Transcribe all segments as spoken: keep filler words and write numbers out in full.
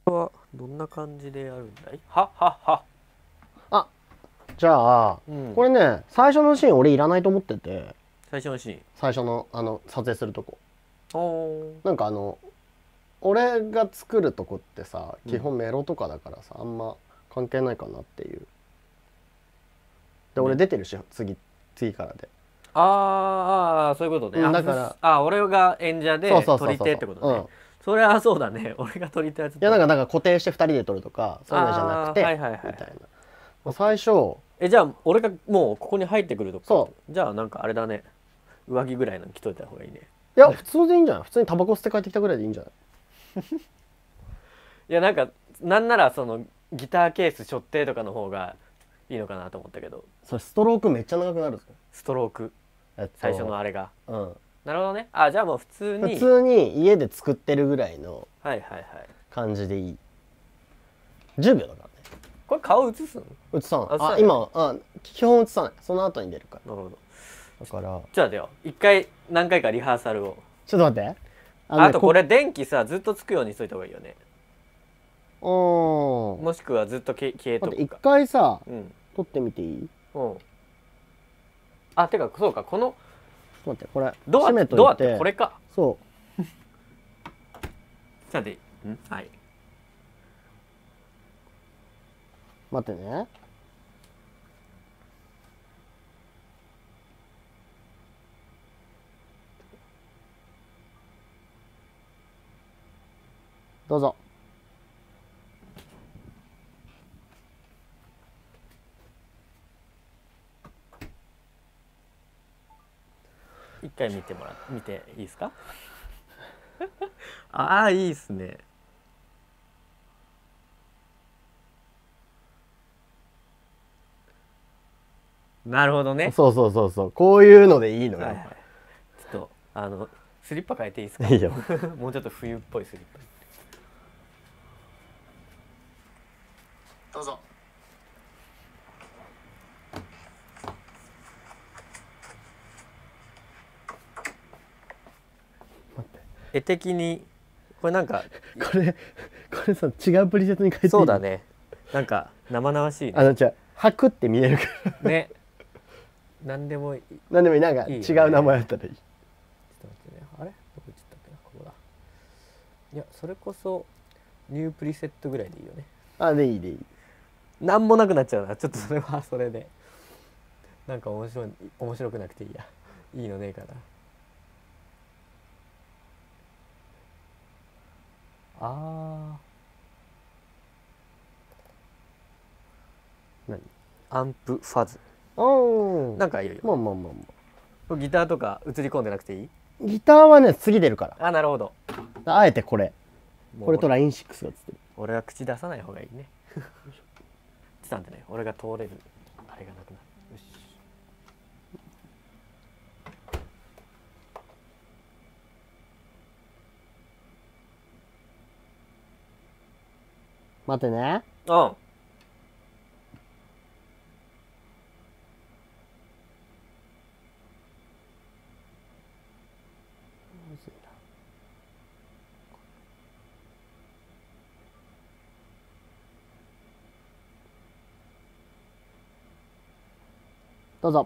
はどんな感じでやるんだい？はっはっは。 あ、じゃあ、うん、これね、最初のシーン俺いらないと思ってて。 最初のシーン、 最初のあの撮影するとこ。 おなんかあの俺が作るとこってさ、基本メロとかだからさ、あんま関係ないかなっていう。で、俺出てるし、次次からで。 ああ、そういうことね。 うん、だから、 あ、俺が演者で撮り手ってことね。それはそうだね。俺が撮り手やつ。いや、なんかなんか固定してふたりで撮るとかそういうのじゃなくて、はいはいはい、みたいな。最初、 え、じゃあ俺がもうここに入ってくるとか。そう。じゃあなんかあれだね。上着ぐらいの着といた方がいいね。 いや、普通でいいんじゃない？普通にタバコ吸って帰ってきたぐらいでいいんじゃない？ いや、なんかなんならそのギターケース背負ってとかの方がいいのかなと思ったけど。 それストロークめっちゃ長くなるぞ。 ストローク、えっと、最初のあれが。うん。なるほどね。あ、じゃあもう普通に普通に家で作ってるぐらいのはいはいはい感じでいい。じゅうびょうだからね。 これ顔映すの？ 映さん。あ、今あ基本映さない。その後に出るから。 なるほど。 だからじゃあだよ、一回何回かリハーサルを。 ちょっと待って。 あ, ね、あとこれ電気さずっとつくようにしといた方がいいよね。 うん。 もしくはずっと消えとくか。 一回さ、うん、撮ってみていい？うん。 あ、てかそうか、このちょっと待って、これドアドアってこれか。 そうさて、ん、はい、 待ってね。どうぞ。 一回見てもら見ていいですか？ああ、いいっすね。なるほどね。 そうそうそうそう、こういうのでいいのよ。はいはい、 ちょっとあのスリッパ変えていいですか？ いいよ。 もうちょっと冬っぽいスリッパ。 どうぞ。 絵的にこれなんかこれこれさ、違うプリセットに変えていい？ そうだね。なんか生々しいね。 あのじゃ吐くって見えるからね。何でもいい。 何でもいい。なんか違う名前だったらいい。ちょっと待ってね。 あれどこ行っちゃったっけな。ここだ。いや、それこそニュープリセットぐらいでいいよね。 あ、でいいでいい。 なんもなくなっちゃうな。ちょっとそれはそれでなんか面白い面白くなくていいや。いいのねえかな。あー、何？アンプファズ。 おー、 なんかいいよ。 まあまあまあまあ。ギターとか映り込んでなくていい？ ギターはね、次出るから。 あ、なるほど。 あえてこれこれと ラインシックス が映ってる。 俺は口出さない方がいいね。ちょっと待ってね。俺が通れるあれがなくなる。よし。 待ってね。 うん。 どうぞ。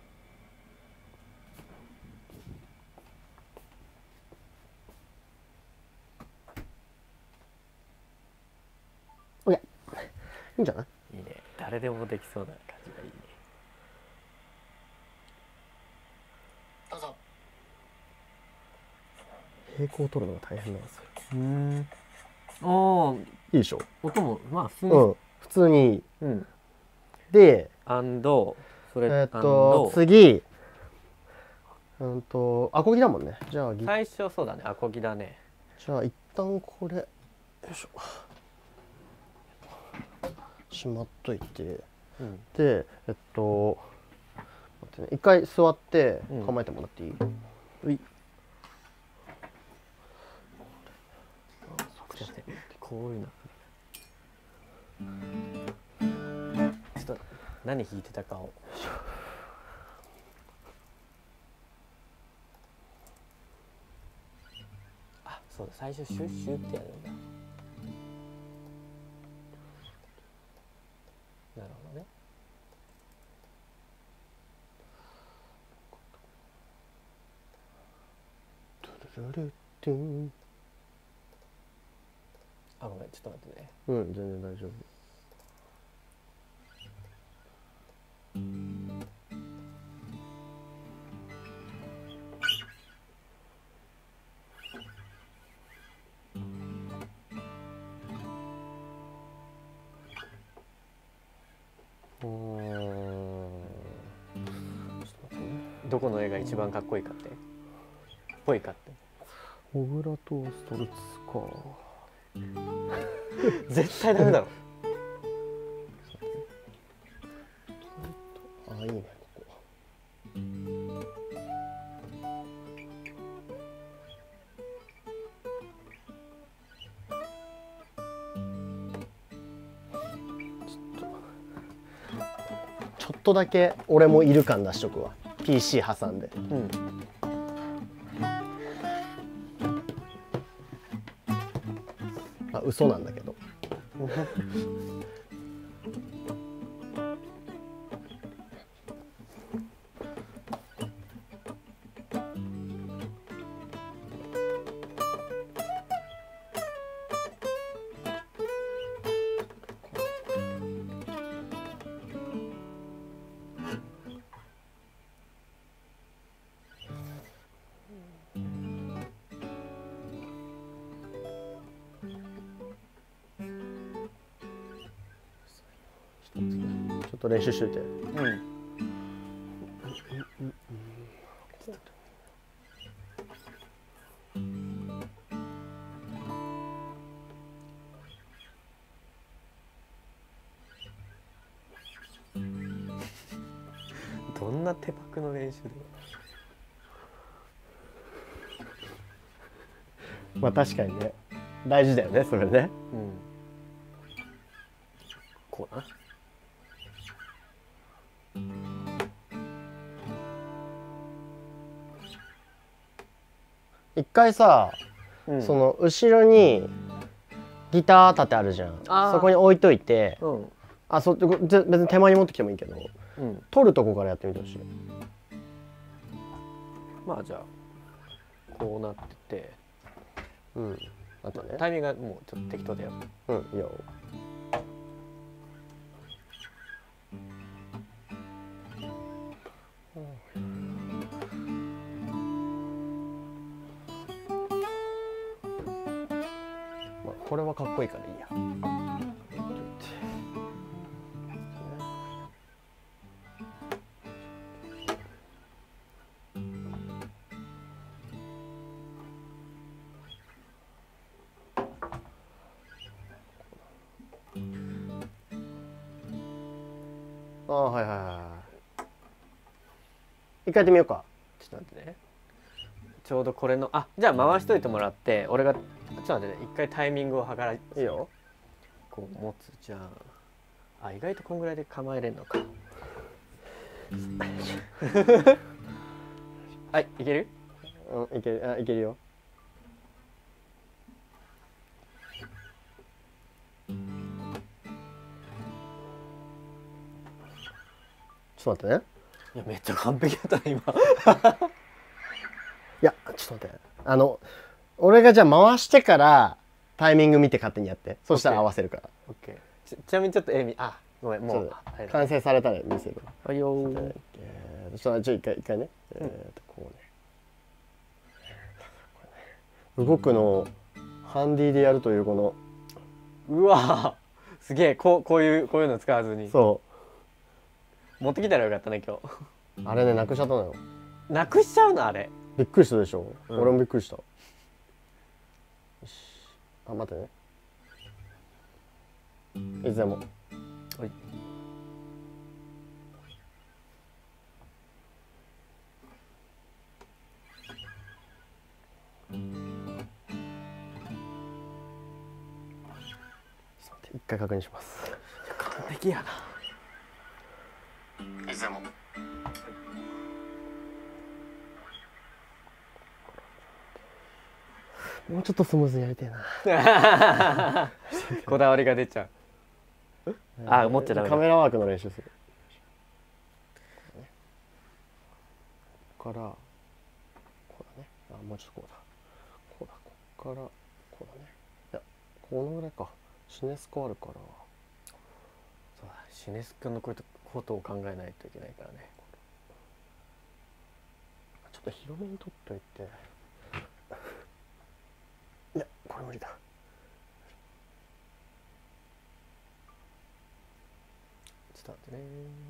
おや、いいんじゃない？ いいね。誰でもできそうな感じがいいね。 どうぞ。平行を取るのが大変なんですよ。 うん。ああ、いいいでしょ。 音もまあ普通に、 うん、普通にいい。うん、で、 アンドそれえっと次、うんとアコギだもんね。じゃあ最初そうだね、アコギだね。 じゃあ一旦これよいしょしまっといて、うん、でえっと待ってね、一回座って構えてもらっていい？うん、 こういうのちょっと何弾いてたかを。あ、そうだ、最初シュッシュってやるんだ。 ルルトゥン。 あ、ごめんちょっと待ってね。 うん全然大丈夫。うーんどこの絵が一番かっこいいかって、ぽいかって。 小倉トーストルツか。 絶対ダメだろ。 あ、いいねここ。ちょっとだけ俺もいる感出しとくわ。ピーシー 挟んで。 うん。 あ、嘘なんだけど。ちょっと練習しといて。 うん。どんな手パクの練習で。 まあ確かにね、大事だよねそれね。 うん。こうな。 一回さ、 うん、 その後ろにギター立てあるじゃん。そこに置いといて、 うん、 あ、そ別に手前に持ってきてもいいけど、 うん、 取るとこからやってみてほしい。 まあじゃあこうなってて、 うん。あとね。 タイミングがもうちょっと適当だよ。 うん、いいよ。まあこれはかっこいいからいいや。ああ、はいはいはい。一回やってみようか。 ちょっと待ってね。ちょうどこれの、あ、じゃあ回しといてもらって、俺がちょっと待ってね、一回タイミングを測ら。いいいよ。 こう持つ。じゃあ、あ、意外とこんぐらいで構えれんのか。はい、いける？ うん、いける、あ、いけるよ。ちょっと待ってね。 いやめっちゃ完璧だった今。 いやちょっと待って、あの俺がじゃあ回してからタイミング見て勝手にやって、そしたら合わせるから。 オッケー。ち, ちなみにちょっとえみあごめんもう完成されたら見せる。 はいよー。 えー、ちょっと一回一回ね、うん、えーとこうね、動くのをハンディでやるというこの、 うわーすげえ、こうこういうこういうの使わずに。 そう持ってきたらよかったね今日。 あれね、なくしちゃったのよ。 なくしちゃうのあれ。 びっくりしたでしょ、うん、俺もびっくりした。よし、あ、待ってね、いつでも。はい。一回確認します。 完璧やな。 いつでも。もうちょっとスムーズにやりたいな。 こだわりが出ちゃう。あ、持っちゃダメだ。 カメラワークの練習する。ここからこうだね。あ、もうちょっとこうだ。 からこうだね。いやこのぐらいか。シネスコあるからそうだ、シネス君のことことを考えないといけないからね。 ちょっと広めに取っといて。いやこれ無理だ。 ちょっと待ってね。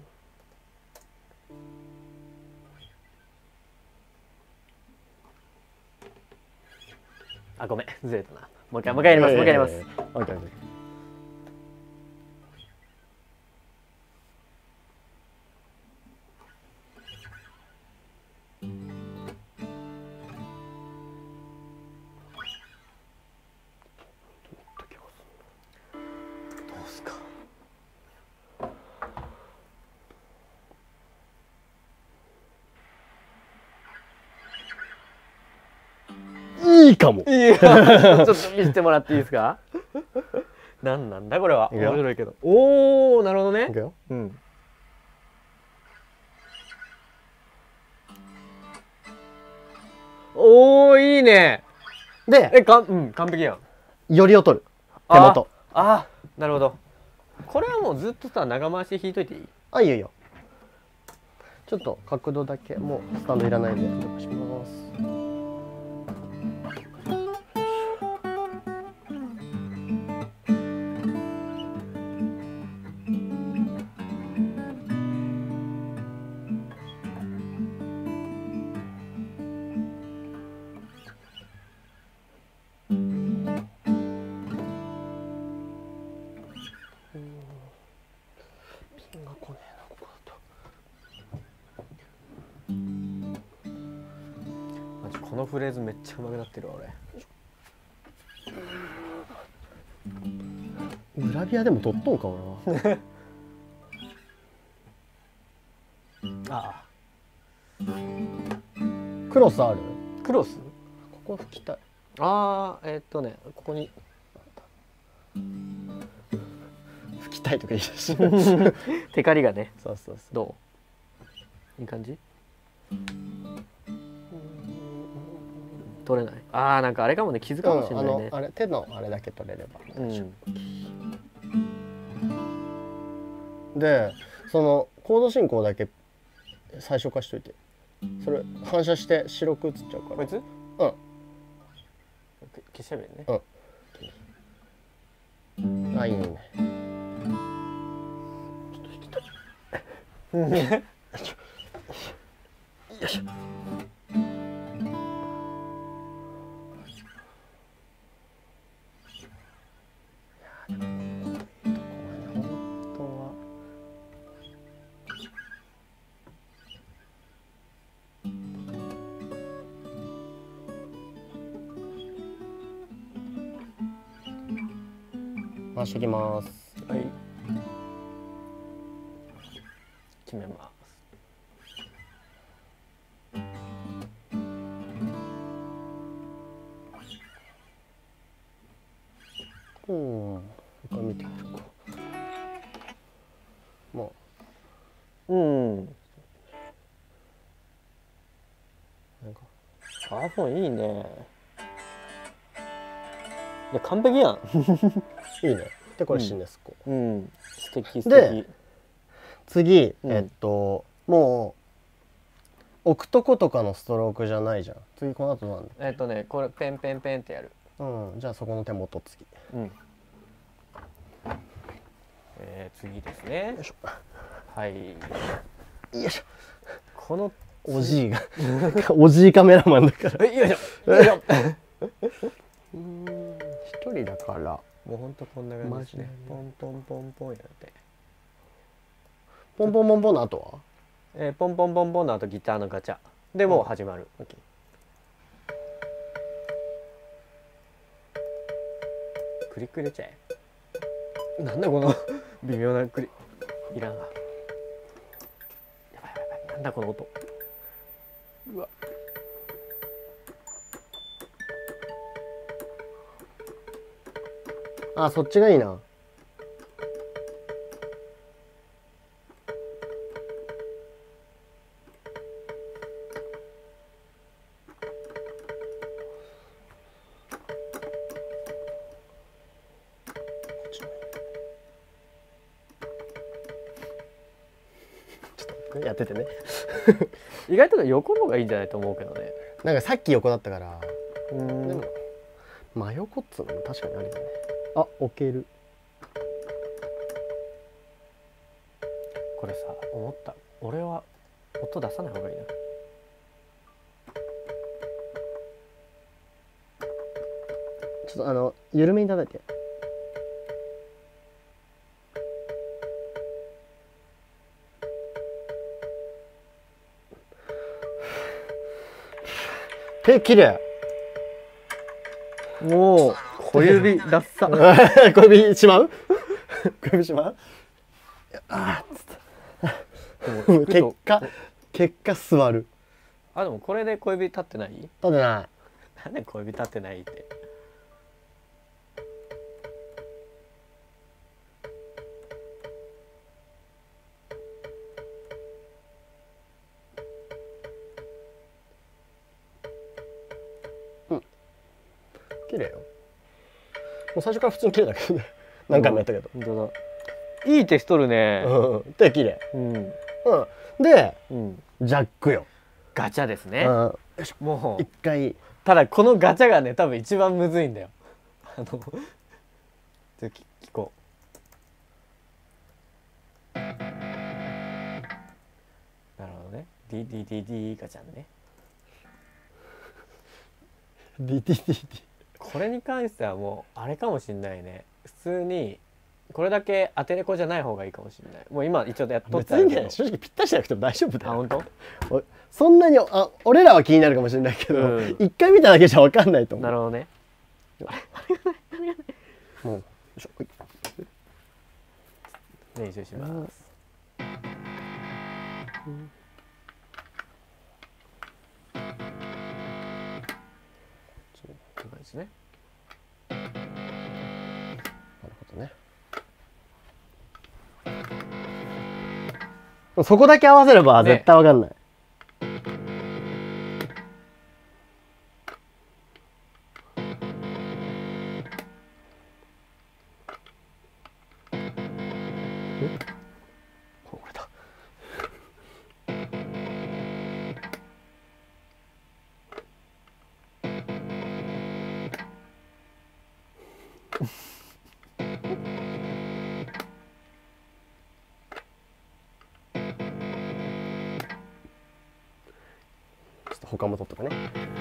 あ、ごめん、ずれたな。もう一回もう一回やります。もう一回やります。 オッケーオッケー。 どうすか。 いいかも。 いや、ちょっと見せてもらっていいですか。なんなんだこれは。面白いけど。おお、なるほどね。 いくよ。 うん。おお、いいね。 で、 え、かん、うん、完璧やん。 よりを取る。手元。 ああ、なるほど。これはもうずっとさ、長回しで弾いといていい？ あ、いいよいいよ。ちょっと角度だけもうスタンドいらないんで伸ばします。ピンが来ねえなここだと。 マジこのフレーズめっちゃ上手くなってるわ俺。 グラビアでも撮っとんかな。 ああ、 クロスある？ クロス？ ここ吹きたい。 ああ、えー、っとね、ここに吹きたいとか言い出し。 テカリがね。 そうそうそう。 どう？いい感じ？取れない。ああ、なんかあれかもね、傷かもしれないね。 うん、あのあれ手のあれだけ取れれば。 うん。 で、そのコード進行だけ最初化しといて。それ反射して白く映っちゃうから。 こいつ？うん。消しちゃえばいいね。 うん。あ、いいね。ちょっと引きたい。よいしょ。回していきます。 はい。決めます。 うん。一回見てみるか。もう。うん。なんかパワフォンいいね。いや完璧やん。 いいね。でこれシネスコ。 うん。素敵素敵。 で次、 うん、 えっともう置くとことかのストロークじゃないじゃん。次この後なんだ。 えっとね、これペンペンペンってやる。 うん。じゃあそこの手元次。 うん。えー、次ですね。 よいしょ。 はい。 よいしょ。 このおじいがおじいカメラマンだから。 よいしょ。よいしょ。 うん。一人だから。 もうほんとこんな感じですね。ポンポンポンポンやって。 ポンポンポンポンの後は？ えー、ポンポンポンポンの後ギターのガチャでもう始まる。 オッケー。クリック入れちゃえ。なんだこの微妙なクリいらんわ。やばいやばいやばい。なんだこの音。うわ。 あ、そっちがいいな。 やっててね。 意外と横の方がいいんじゃないと思うけどね。 なんかさっき横だったから、 うーんでも真横っつうのも確かにありだね。あ、置ける。 これさ思った、俺は音出さない方がいいな。 ちょっとあの緩めに叩いて。手綺麗。 もう小指ラッサ小指しまう小指しまうあーっつった。結果結果座る。 あ、でもこれで小指立ってない？ 立ってない。 なんで小指立ってないって。 綺麗よ。もう最初から普通に綺麗だけどね。何回もやったけど。 本当だ。いい手しとるね。 うん。で綺麗。 うん。 うん。で、 うん。 ジャックよ。 ガチャですね。 うん。よいしょ。 もう一回。 ただこのガチャがね多分一番むずいんだよ。あのちょっと聞こう。なるほどね。ディディディディガチャンね。 ディディディディ。 これに関してはもうあれかもしんないね。普通にこれだけ当てれこじゃない方がいいかもしれない。もう今一応やっとった別にけど。 ね、正直ぴったりしなくても大丈夫だよ。 あ、本当？ そんなにあ俺らは気になるかもしれないけど、 うん、 一回見ただけじゃ分かんないと思う。 なるほどね。 もうよいしょ。 練習します。うん、こんな感じですね。 なるほどね。そこだけ合わせれば絶対分かんない。ね、これだ。ちょっと他も取っとくね。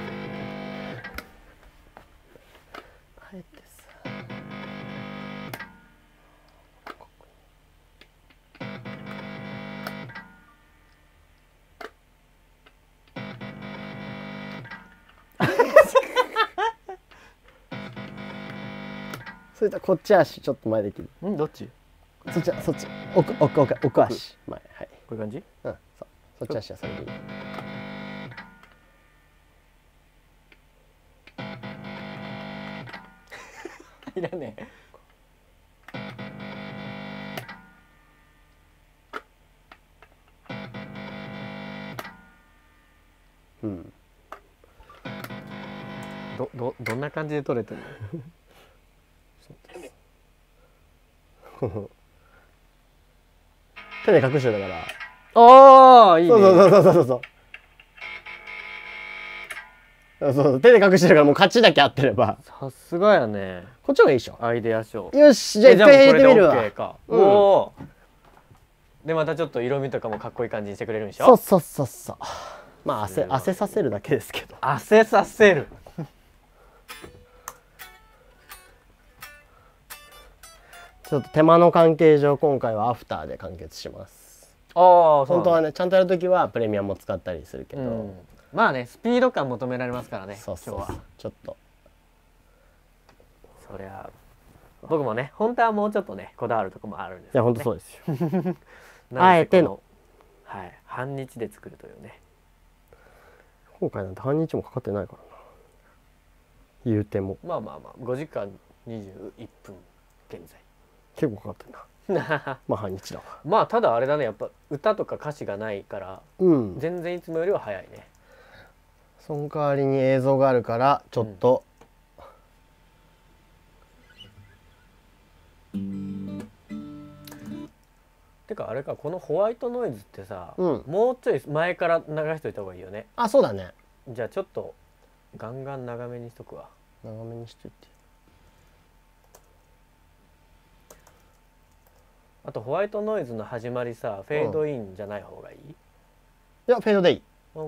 あえてさ。それじゃこっち足ちょっと前できる。 んどっち？ そっちそっち奥奥奥奥足前、はい。 こういう感じ？ うん、そうそっち足はそれでいい。 いらねえ。 うん。 どどどんな感じで撮れてるの？手で隠してたから。 ああ、いいね。 そうそうそうそうそうそう。そうそう手で隠してるからもう勝ちだけ合ってれば。 さすがやね。 こっちの方がいいでしょ。 アイデア賞。 よし、じゃあ一回入れてみるわ。 オッケーか。おお。でまたちょっと色味とかもかっこいい感じにしてくれるんでしょ。 そうそうそうそう。まあ汗汗させるだけですけど。 汗させる。 ちょっと手間の関係上今回はアフターで完結します。 ああ、 本当はねちゃんとやるときはプレミアムも使ったりするけど、うん、 まあねスピード感求められますからね。 そうそう今日はちょっとそりゃ僕もね本当はもうちょっとねこだわるとこもあるんですけど、ね、 いや本当そうですよ。 あえてのはい半日で作るというね。 今回なんて半日もかかってないからな。言うてもまあまあまあごじかんにじゅういっぷん現在。 結構かかってるな。まあ半日だわ。 まあただあれだねやっぱ歌とか歌詞がないから、うん、全然いつもよりは早いね。 その代わりに映像があるからちょっと、 うん、 てかあれか、このホワイトノイズってさ、 うん、 もうちょい前から流しといた方がいいよね。 あ、そうだね。 じゃあちょっとガンガン長めにしとくわ。 長めにしといて。 あとホワイトノイズの始まりさ、フェードインじゃない方がいい？ いや、フェードでいい。 うん。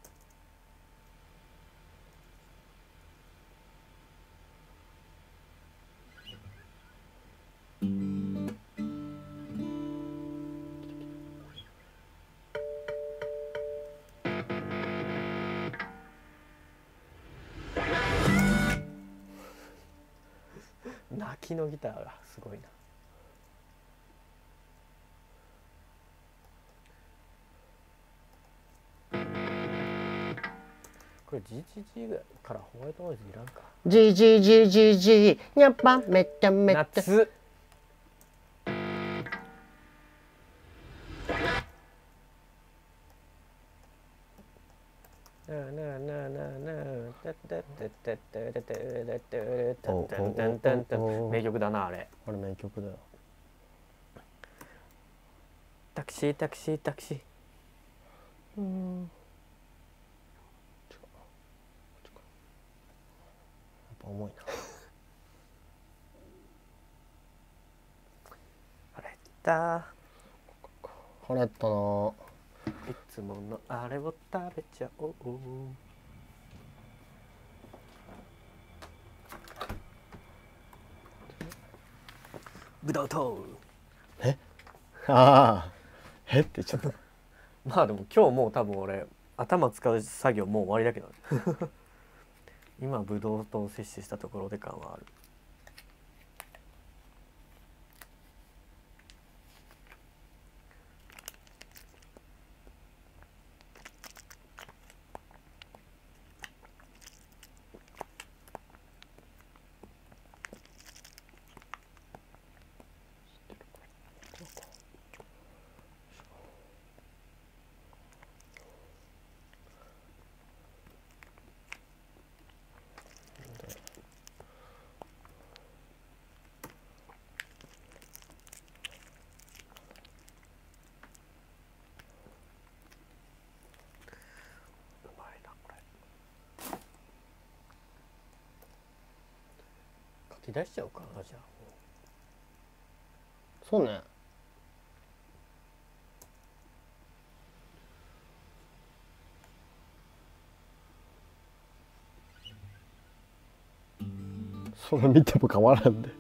泣きのギターがすごいな。これ ジージージー からホワイトノイズいらんか。 ジージージージージーやっぱめちゃめちゃ夏。名曲だなあれ。 あれ名曲だよ。 タクシータクシータクシー。 うん。やっぱ重いな。 腹減った。 腹減ったな。 いつものあれを食べちゃおう。ぶどうとえああえってちょっとまあでも今日もう多分俺頭使う作業もう終わりだけど今ぶどうと摂取したところで感はある。書き出しちゃおうかなじゃあ。 そうね。それ見ても変わらんで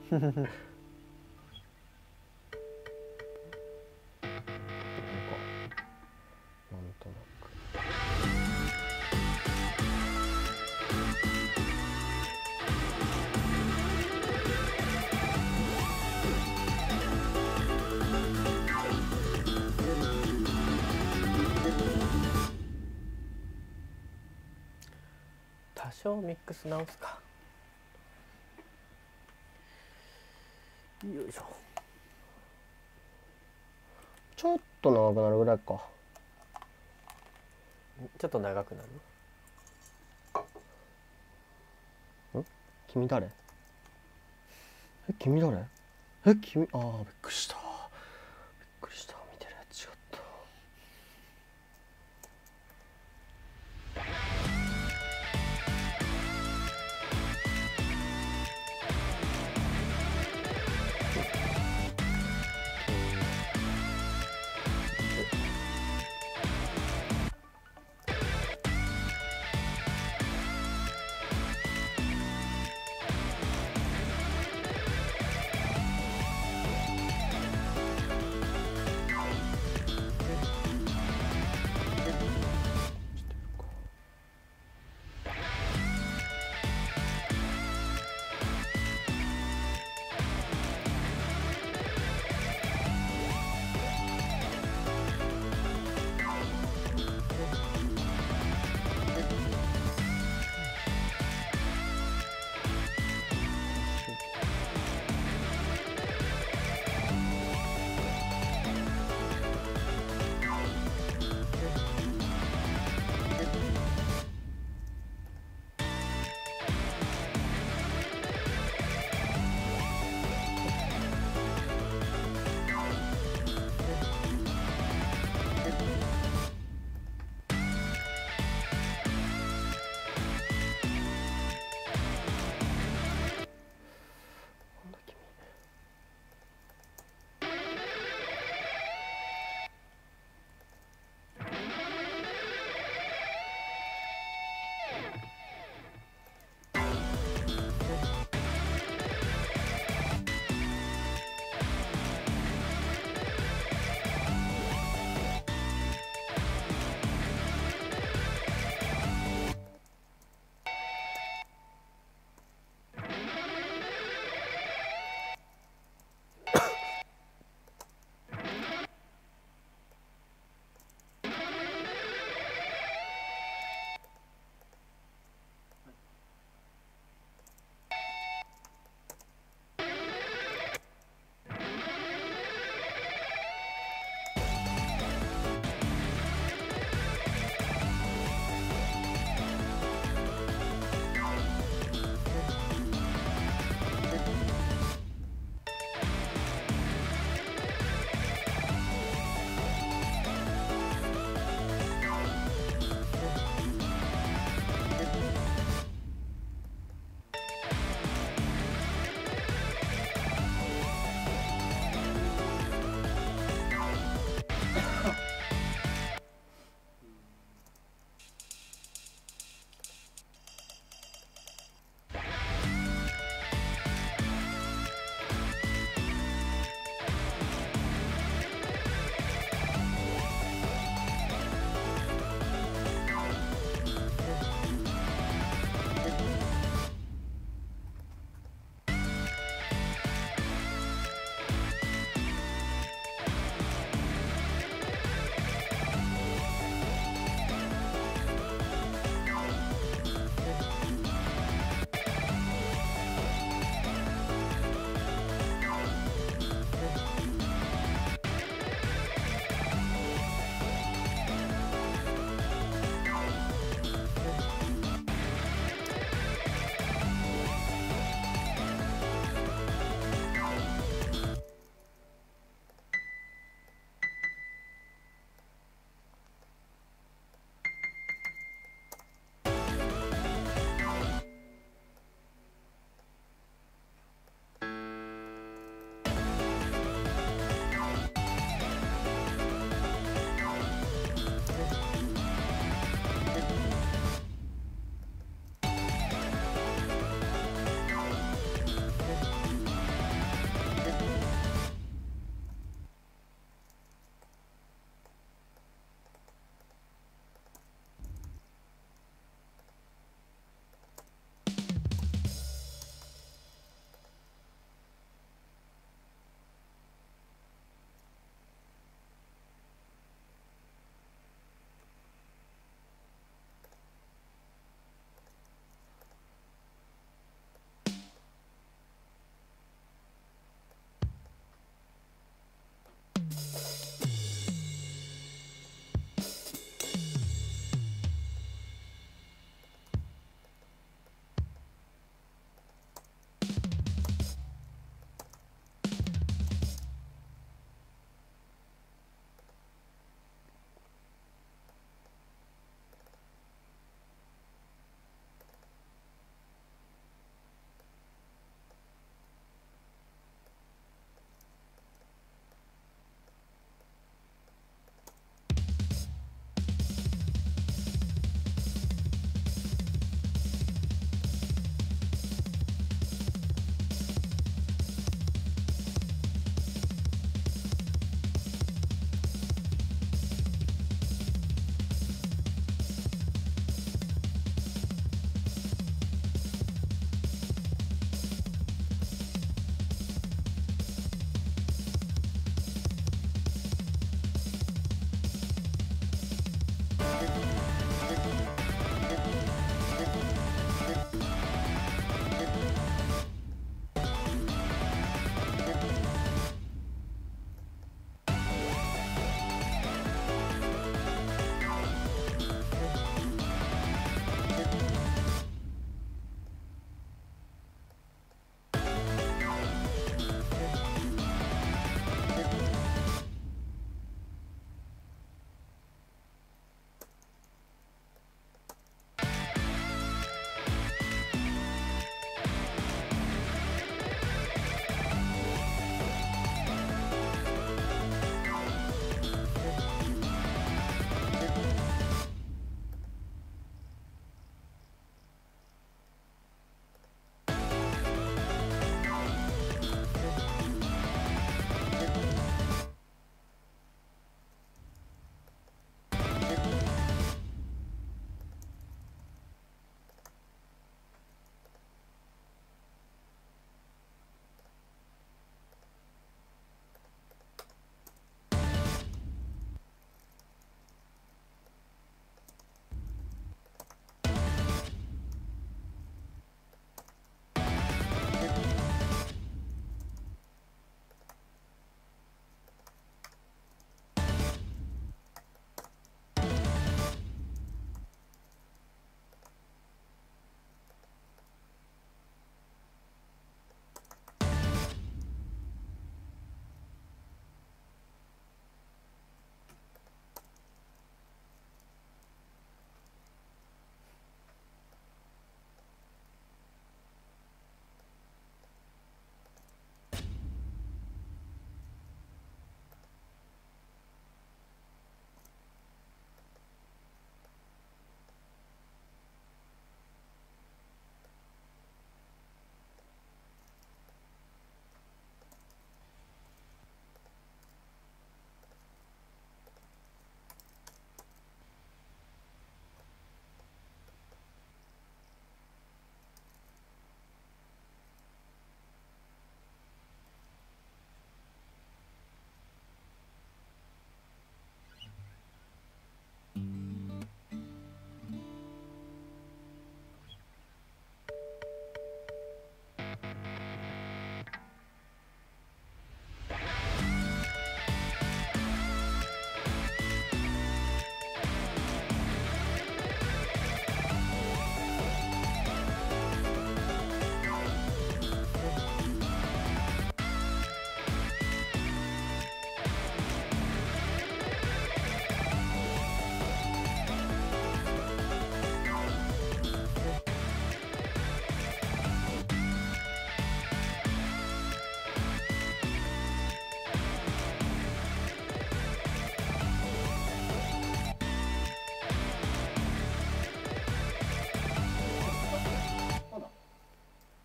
多少ミックス直すか。よいしょ。 ちょっと長くなるぐらいか。 ちょっと長くなる。 ん？君誰？え、君誰？え、君、ああ、びっくりした。びっくりした。見てるやつ違った。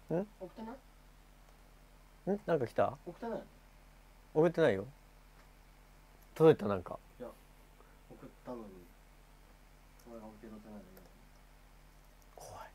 送ってない？ んなんか来た？ 送ってない？ 送ってないよ。届いた？なんかいや送ったのに俺が受け取ってないのに。 怖い。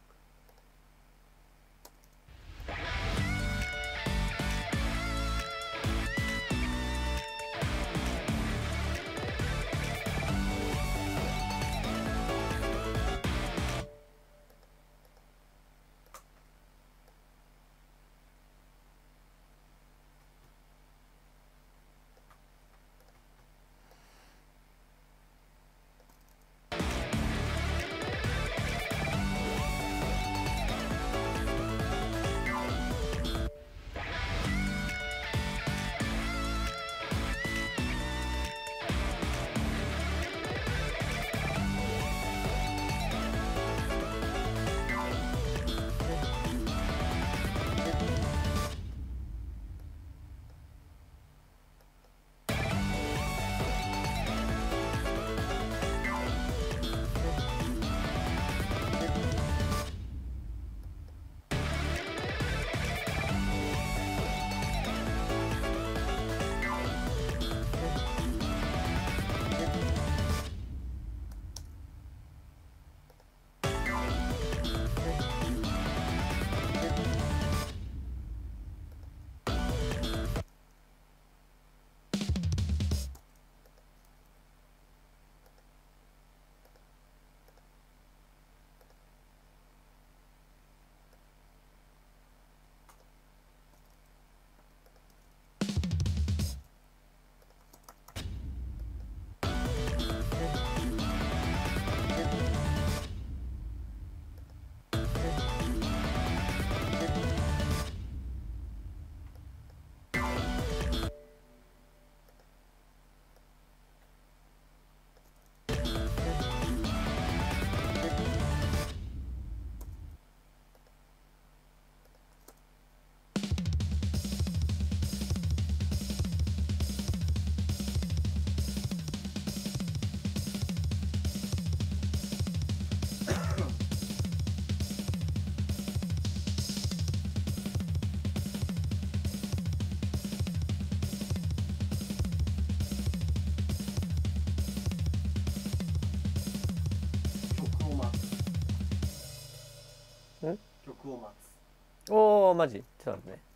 ん曲を待つ。 おーマジちょっと待ってね。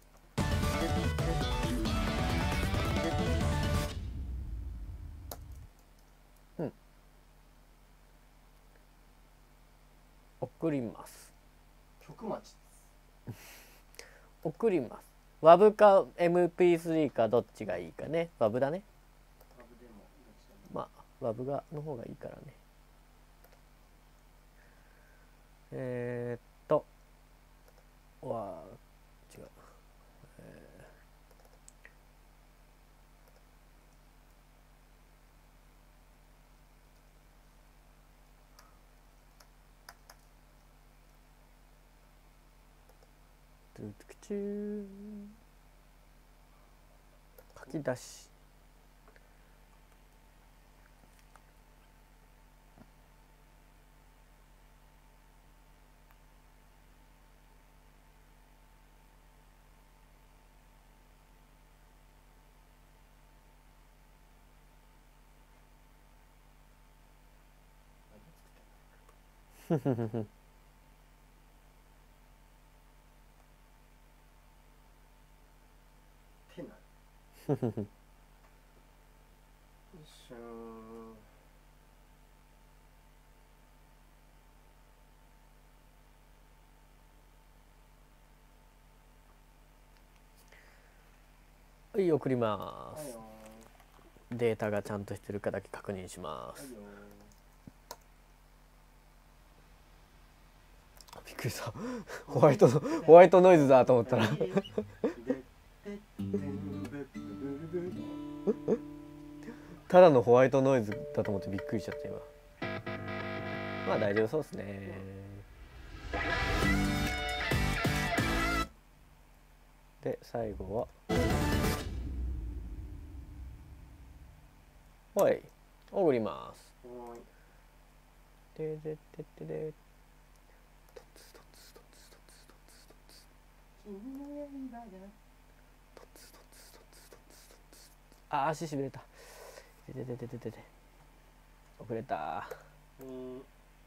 うん送ります。 曲待ち。 送ります。ワブか エムピースリー かどっちがいいかね。ワブだね。 ワブでもどっちでも。 まあワブがの方がいいからね。えー、っとわ違う、えー、トゥトゥクチュー書き出しふふふふ手ない。 ふふふよいしょー。はい送ります。 はいよデータがちゃんとしてるかだけ確認します。 はいよびっくりした。ホワイトホワイトノイズだと思ったらただのホワイトノイズだと思ってびっくりしちゃった今。まあ大丈夫そうですね。で最後ははい送ります。でででででトツトツトツトツトツトツ君の刃がトツトツトツトツトツ。あ、足しびれた。ててててててて。遅れた。 うん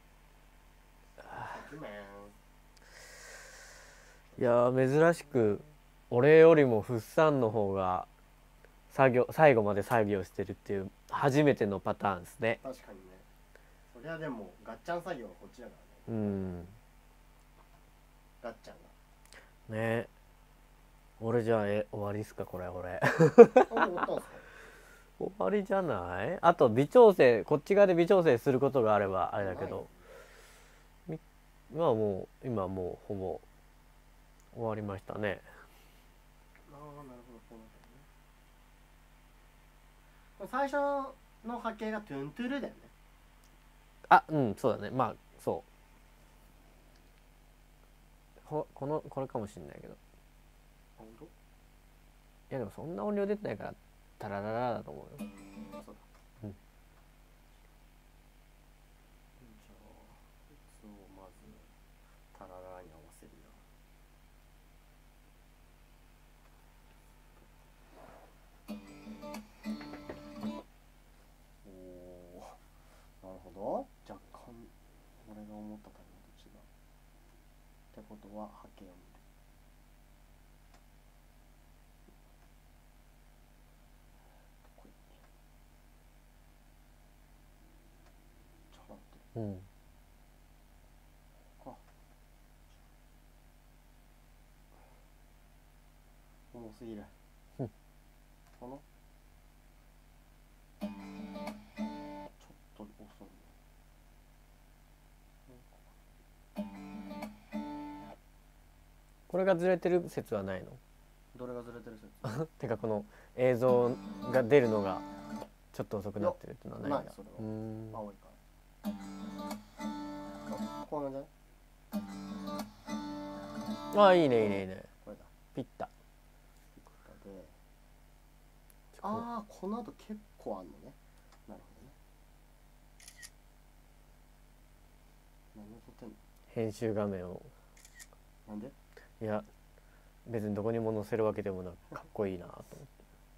いやー、珍しく俺よりもフッサンの方が作業最後まで作業してるっていう初めてのパターンですね。 確かにね。そりゃでもガッチャン作業はこっちだからね。 うん。 ガッチャンね。俺じゃあえ終わりっすかこれ俺。 が。あ、もう終わったんすか。 終わりじゃない？あと微調整、こっち側で微調整することがあればあれだけど、みまあもう今もうほぼ終わりましたね。 ああ、なるほど、こうなったね。最初の波形がトゥントゥルだよね。 あ、うん、そうだね。まあそうほこのこれかもしれないけど、 本当？ いやでもそんな音量出てないからタラララだと思うよ。 そうだ。 うん。 じゃあ、いつをまずタララに合わせるよ。おお、なるほど。若干俺が思ったタイミングと違う。ってことは波形を見る。これちょっと待って。 うん。 か重すぎる。 うんこのちょっと遅いね。 これがずれてる説はないの？ どれがずれてる説？ てかこの映像が出るのがちょっと遅くなってるっていうのはないんだ。 ないそれはうーん。 青いからあこうなんじゃない？ あ、いいねいいねいいね。 これだ。 ピッタ。 で、ああこの後結構あんのね。なるほどね。何を撮ってんの？ 編集画面を。 なんで？ いや別にどこにも載せるわけでもなくかっこいいなと思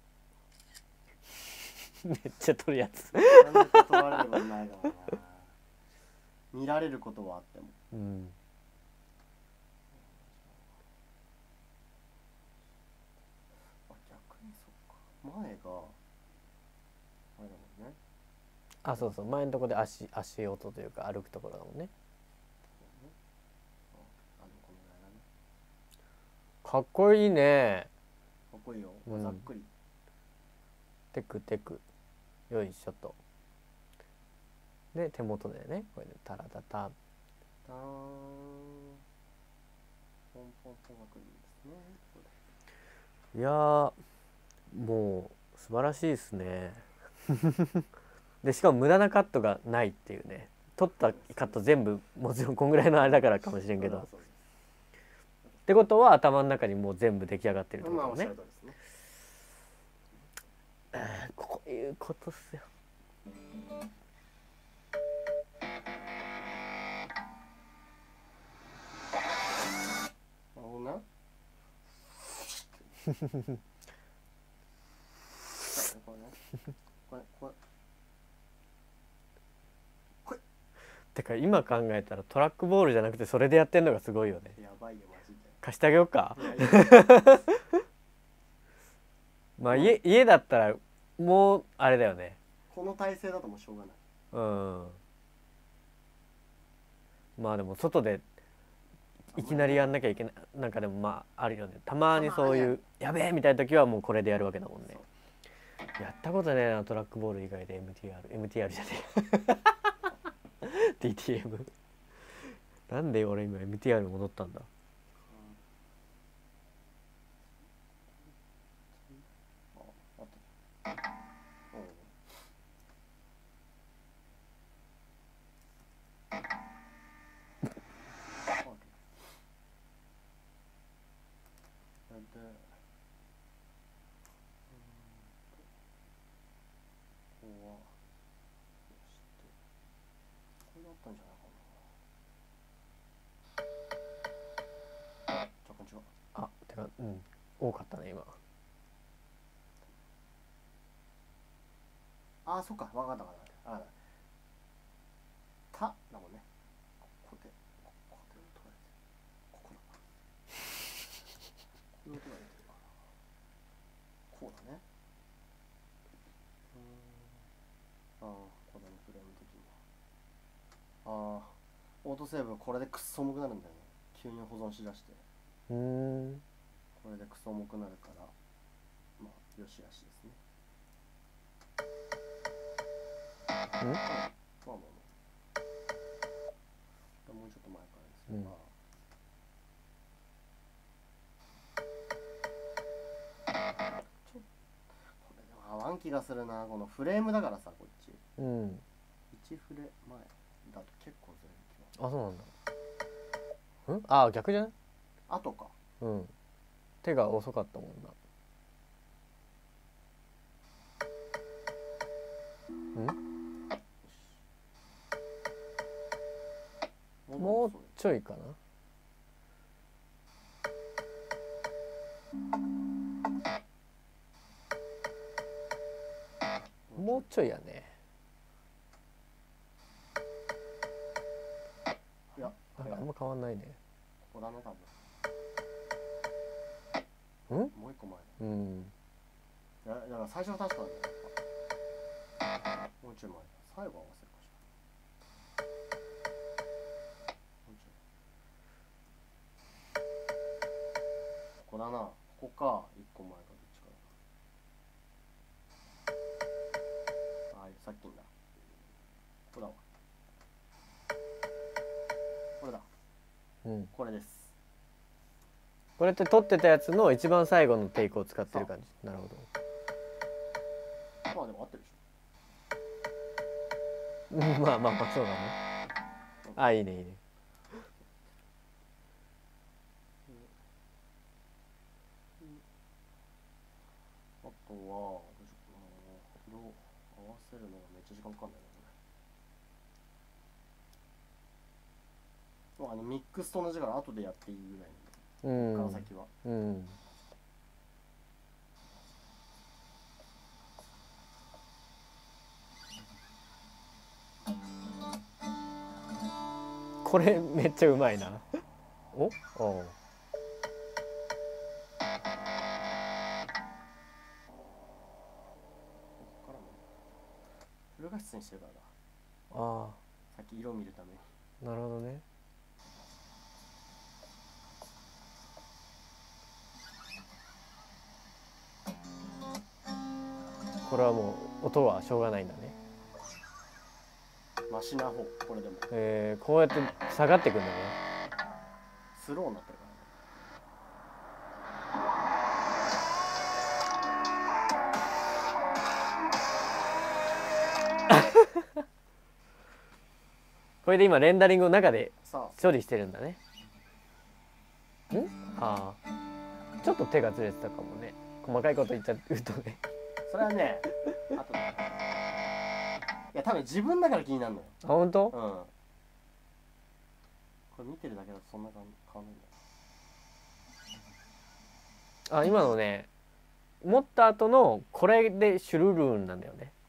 ってめっちゃ撮るやつ。 なんで断られればないだろうな。見られることはあっても。 うん。 あ、逆にそっか。前があれだもんね。 あ、そうそう、前のとこで足足音というか歩くところだもんね。 あのこのぐらいだね。 かっこいいね。 かっこいいよ。 うんざっくり。 テクテク。よいしょと。で手元でねこれでタラタタ。 ターンポンポンポンがくるんですね。これいやーもう素晴らしいですね。でしかも無駄なカットがないっていうね。取ったカット全部もちろんこんぐらいのあれだからかもしれんけど、ってことは頭の中にもう全部出来上がってるってことだもんね。 まあおっしゃる通りですね。 えーこういうことっすよ。 なるほどね。これね。これこれ。 てか今考えたらトラックボールじゃなくてそれでやってんのがすごいよね。 やばいよマジで。 貸してあげようか。 いやいやまあ家家だったらもうあれだよね。 この体勢だともうしょうがない。 うん。まあでも外でいきなりやんなきゃいけないなんかでもまああるよね。たまにそういうやべえみたいな時はもうこれでやるわけだもんね。やったことねえなトラックボール以外で エムティーアール エムティーアール じゃねえディーティーエム なんで俺今 エムティーアール に戻ったんだ。 これだったんじゃないかな。若干違う。 あ、 うん多かったね今。 ああそっか分かった分かった分かったただもんね。ここでここで音が出てる。ここだここで音が出てるからこうだね。うーんああこれのフレーム的にはああオートセーブこれでクソ重くなるんだよね。急に保存しだしてうーんこれでクソ重くなるからまあよしあしですね。 んまあまあまあもうちょっと前からですが、うん、ちょこれでも合わん気がするな。このフレームだからさこっち、 うん、 いちフレ前だと結構ずれる気が。 あそうなんだ。んあ逆じゃない。 あとかうん手が遅かったもんな。んもうちょいかな。もうちょいやね。 いやなんかあんま変わんないね。 ここだね多分。んもう一個前だ。うんいやだから最初は確かにもうちょい前だ。最後は合わせるかしら。もうちょいここだな。ここか一個前かどっちかだ。ああさっきんだ。ここだわ。これだ。 うん、 これです。 これって撮ってたやつの一番最後のテイクを使ってる感じ。なるほど。 まあでも合ってるでしょ。まあまあまあそうだね。あいいねいいね。 あとはどうしようかな。これを合わせるのがめっちゃ時間かかんないなこれ。もうあのミックスと同じから後でやっていいぐらいの、ここから先は。 うん。これめっちゃうまいな。お？おう。ここからもフル画質にしてるからだ。 あさっき色を見るために。 あ、なるほどね。これはもう音はしょうがないんだね。 マシな方これでも。 えー、こうやって下がっていくんだね。 スローになってるからね。これで今レンダリングの中でさあ処理してるんだね。ん？ああ、ちょっと手がずれてたかもね。細かいこと言っちゃうとね。 それはねあとねいや多分自分だから気になるのよ。 あ本当？ うんこれ見てるだけだとそんな感じ変わんないんだよ。 あ今のね持った後のこれでシュルルーンなんだよね。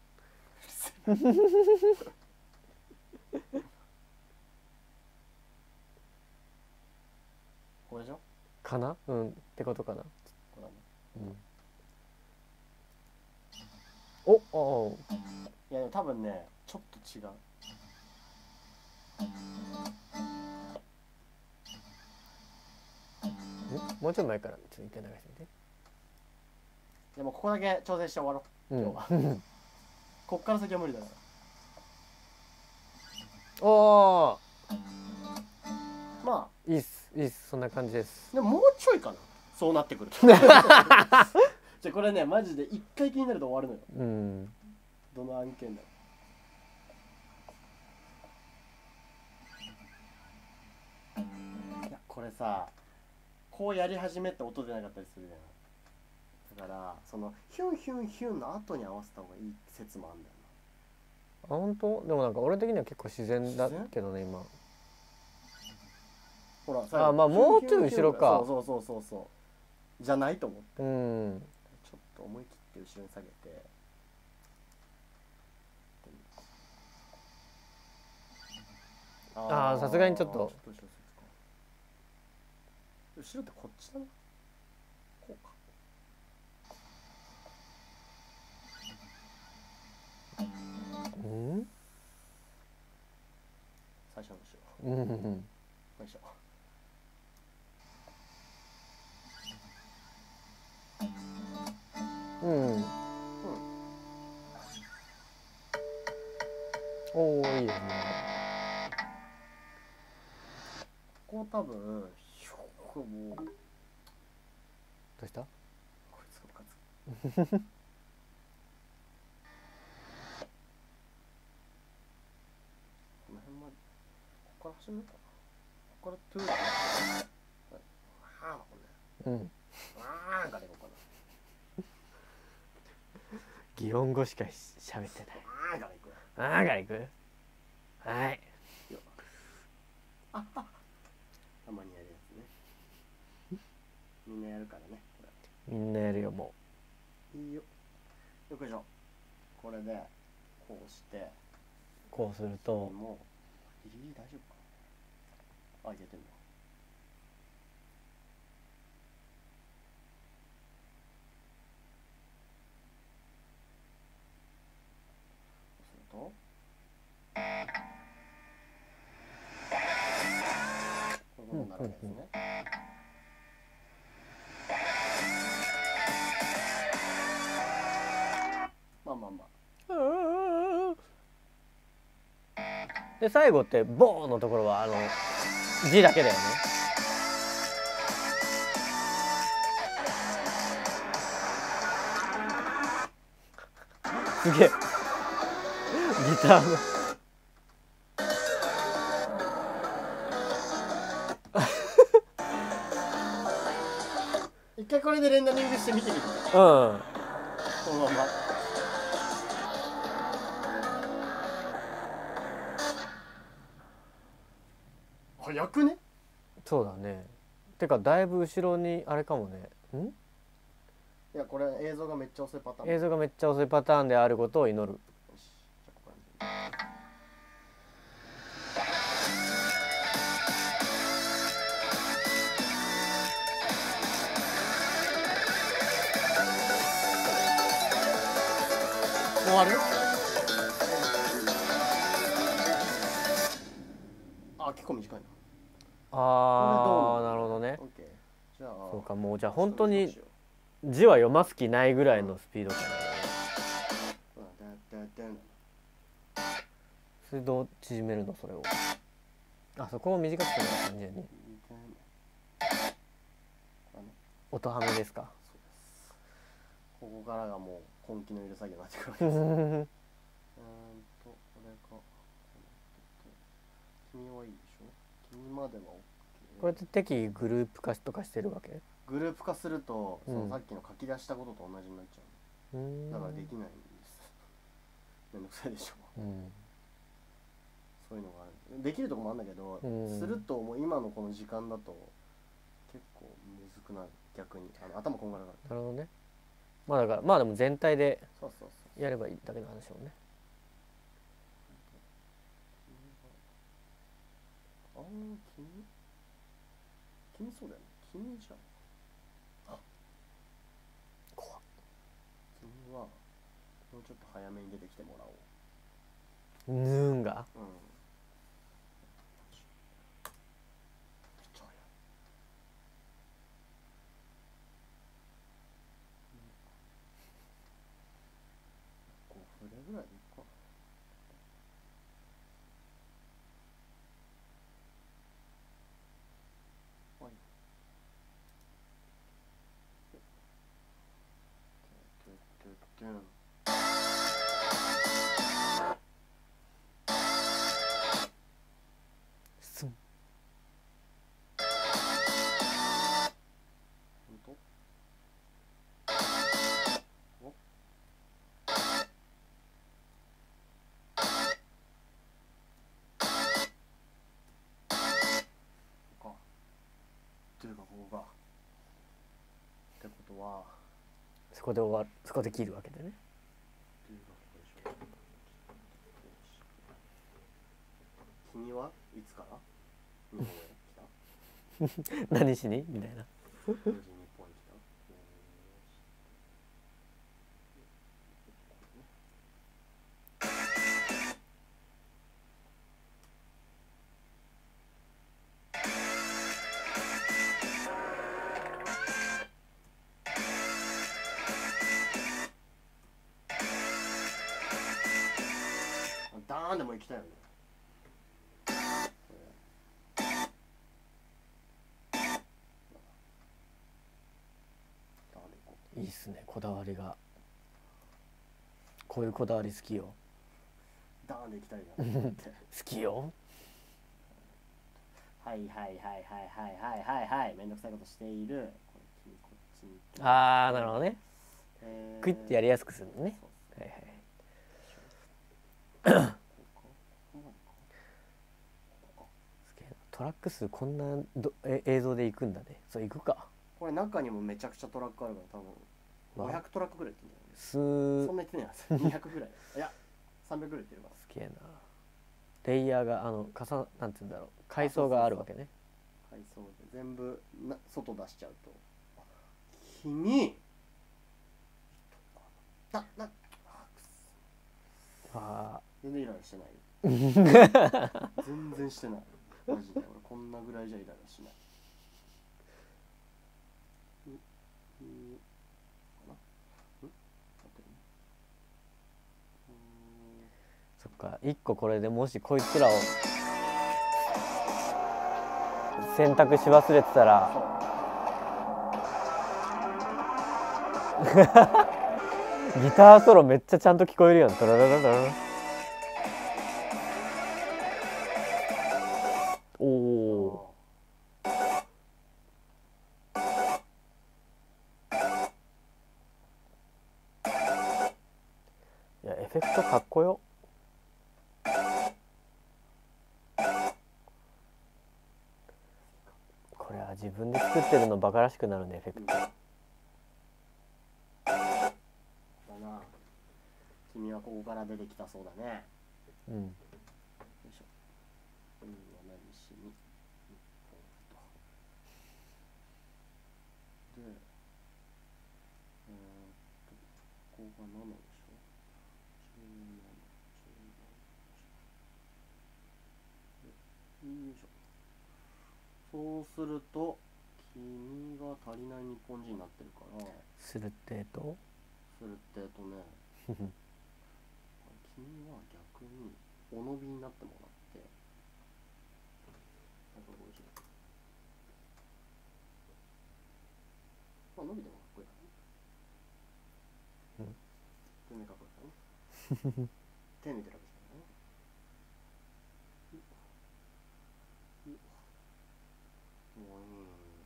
これでしょかな。うんってことかな。 これだね。 うん、おおいやでも多分ねちょっと違う。 もうちょっと前からちょっと一回流してみて。 でもここだけ調整して終わろう、 うん、 今日はこっから先は無理だから。 おおまあいいっすいいっすそんな感じです。 でももうちょいかなそうなってくるとじゃあこれねマジで一回気になると終わるのよ。 うんどの案件だよ。いやこれさこうやり始めて音出なかったりするじゃん。だからそのヒュンヒュンヒュンの後に合わせた方がいい説もあるんだよあ本当？でもなんか俺的には結構自然だけどね今。 な。ほらあまあもうちょい後ろか。 そうそうそうそうそじゃないと思って、 うんちょっと思い切って後ろに下げて、 ああさすがにちょっとちょっと後ろですか。後ろってこっちだな、こうか。 うん最初の後ろ、 うんうんよいしょ。 うんうん、 おおいいですね。 ここ多分ひょこもうどうした？ こいつがムカつく。この辺までここから走るのかな、ここからトゥーだね。はあこれうんあーんからいこうかな。 擬音語しかしゃべってない。 あーんからいく。 あーからいく。はいよああたまにやるやつね。みんなやるからねこみんなやるよもれ。いいよ。よくしょ。これでこうしてう。こうするともうギリギリ大丈夫かな。あ、いけてんだ。そうするとこういうことになるわけですね。まあまあまあ。 で最後ってボーンのところはあの字だけだよね。すげえギターの一回これでレンダリングしてみてみて。 うんこのまま。早くね。 そうだね。てかだいぶ後ろにあれかもね。んいやこれ映像がめっちゃ遅いパターン。 映像がめっちゃ遅いパターンであることを祈る。 よし、じゃあここから見てみよう。終わる？あ、結構短いな。 ああなるほどね。 オッケー。じゃあそうかもうじゃあ本当にちょっと字は読ます気ないぐらいのスピード感だね。 どうしよう。うん、だだだだそれどう縮めるのそれを。あそこを短くするのが単純に。音ハメですか。 そうです。ここからがもう根気のいる作業になってくるわけです。うーんとこれが君はいいでしょ。君までは OK。 これって適宜グループ化とかしてるわけ？ グループ化すると、 うんそのさっきの書き出したことと同じになっちゃう。 うーんだからできないんです。めんどくさいでしょ。 うんそういうのがある。できるとこもあるんだけど、 うんするともう今のこの時間だと結構むずくなる。逆にあの頭こんがらがる。 なるほどね。まあだからまあでも全体でそうそうそう。 やればいいだけの話をね。 ああ、君君そうだよね。君じゃん。 怖っ。 君はもうちょっと早めに出てきてもらおう。 ヌーンがうん。めっちゃ早い。ごフレぐらいでいいかな。はい。トゥトゥトゥン。 スンほんと？お？か。というかここがってことはそこで終わる、そこで切るわけでね。 君はいつから日本へ来た？ 何しにみたいな。 同時に日本に来た？ダーンでも行きたいよね。 いいっすね、こだわりが。こういうこだわり好きよ。 ダーンで行きたいなって好きよ。 はいはいはいはいはいはいはいはい、めんどくさいことしている。これ君こっちに。 ああ、なるほどね。 えー、 クイッてやりやすくするのね。はいはい。トラック数こんなどえ映像で行くんだね。そう行くか。 これ中にもめちゃくちゃトラックあるから多分ごひゃくトラックぐらいいってんじゃない？ すそんな言ってないはず。にひゃくぐらい。いやさんびゃくぐらいいってるから。 すげえな。レイヤーがあの重なんて言うんだろう、階層があるわけね。 階層で全部な外出しちゃうと、君ななああ全然イライラしてないよ。全然してない。マジで俺こんなぐらいじゃイライラしない。ううかな？うん？合ってるね。うーん。 そっか、一個これでもしこいつらを選択し忘れてたらギターソロめっちゃちゃんと聞こえるよ。ドラドラドラ。おお。いやエフェクトかっこよ。これは自分で作ってるのバカらしくなるね、エフェクト。 だな。君はここから出てきたそうだね。 うん。 よいしょ。君は何しに日本と。で、えー、っと、ここがななでしょ。じゅうなな、じゅうなな。よいしょ。そうすると、君が足りない日本人になってるから、 するってとするってとね、君は逆にお伸びになってもらって、ひゃくごじゅう。まあ伸びてもかっこいいからね。うん。全然かっこいいからね。手抜いてるわけじゃないね。もういいよ。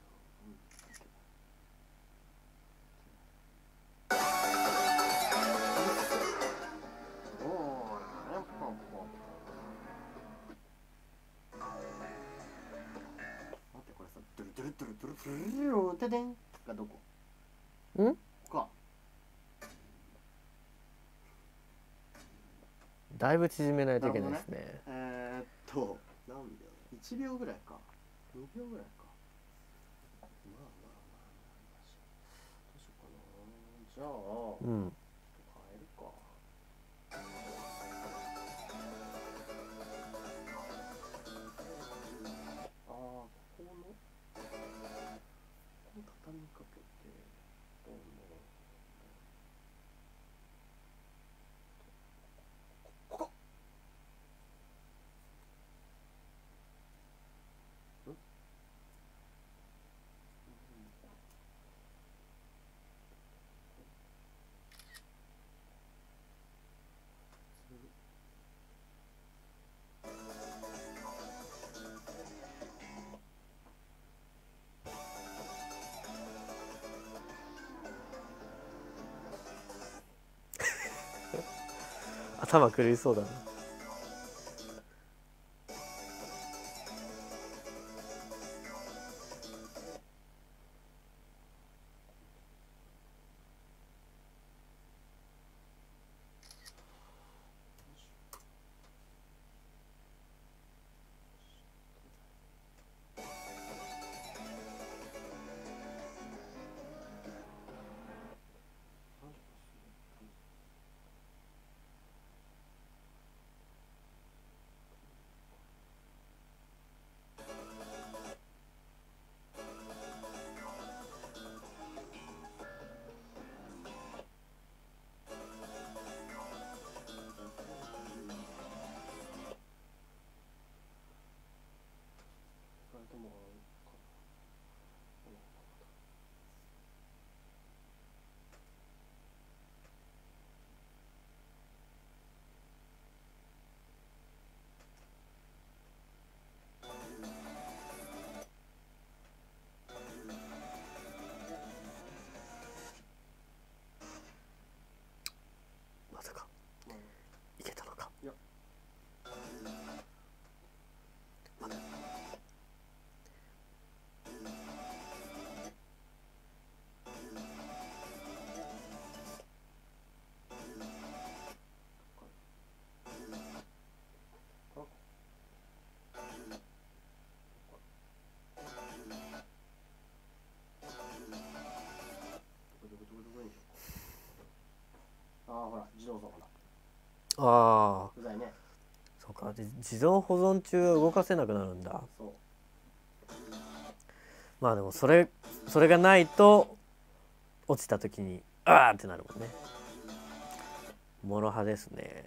ドゥルドゥルドゥルドゥルドゥルドゥルてでんがどこ？ んか。 だいぶ縮めないといけないですね。 ねえー、っと何秒？いちびょうぐらいか。にびょうぐらいか。まあまあまあまあ。どうしようかな。じゃあ、 うん。 変えるか。ああ、ここのこの畳みかけてどうもここ。ん？ 頭狂いそうだな。 ああうざいね。 そうか、で自動保存中は動かせなくなるんだ。 そう。 まあでもそれそれがないと落ちた時にあーってなるもんね。モロハですね。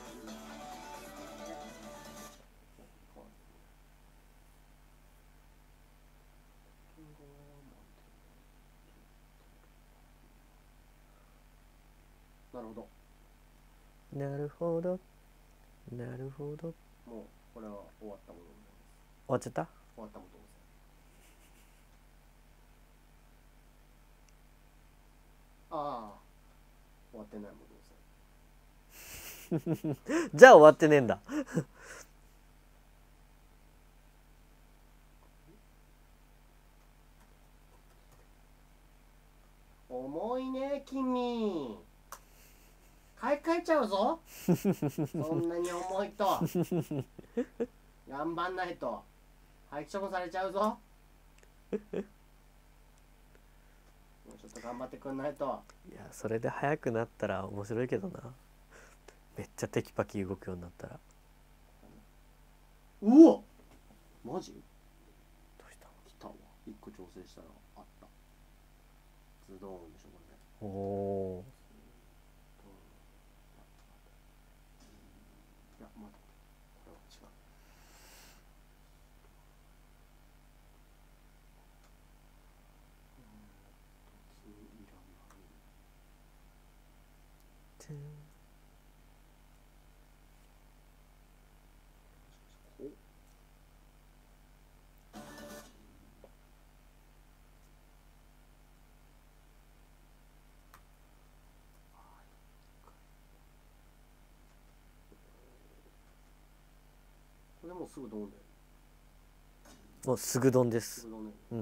なるほど。 なるほどなるほど。 もうこれは終わったもので終わっちゃった。 終わったものでああ終わってないものでじゃあ終わってねえんだ。 重いね君。買い替えちゃうぞ。そんなに重いと頑張んないと廃棄処分されちゃうぞ。もうちょっと頑張ってくんないと。 いやそれで速くなったら面白いけどな。めっちゃテキパキ動くようになったら。 うわマジどうした来たわ。一個調整したらあった。ズドーンでしょこれ。 おおいや待ってこれは違う。うんいらない。 ー。 おこれもうすぐドーンだよ。 もうすぐ丼ですす。 ぐドーンだよ。 うん。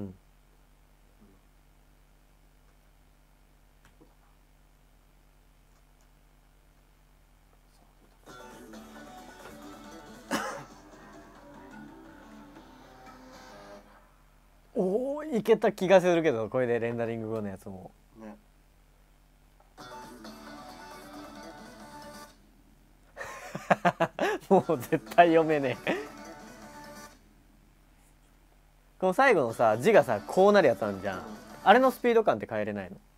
おおいけた気がするけど、これでレンダリング後のやつも。 ね。 もう絶対読めねえ。この最後のさ字がさこうなるやつあるじゃん。あれのスピード感って変えれないの？